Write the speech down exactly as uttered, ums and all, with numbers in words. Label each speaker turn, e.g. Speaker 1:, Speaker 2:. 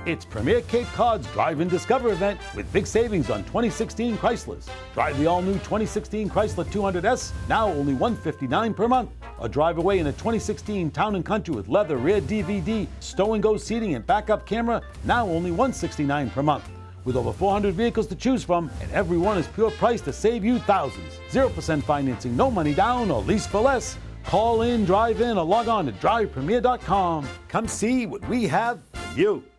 Speaker 1: It's Premier Cape Cod's Drive-In Discover event with big savings on twenty sixteen Chryslers. Drive the all-new twenty sixteen Chrysler two hundred S, now only one hundred fifty-nine dollars per month. Or drive away in a twenty sixteen Town and Country with leather rear D V D, stow-and-go seating and backup camera, now only one hundred sixty-nine dollars per month. With over four hundred vehicles to choose from, and every one is pure price to save you thousands. zero percent financing, no money down, or lease for less. Call in, drive in, or log on to drive premier dot com. Come see what we have for you.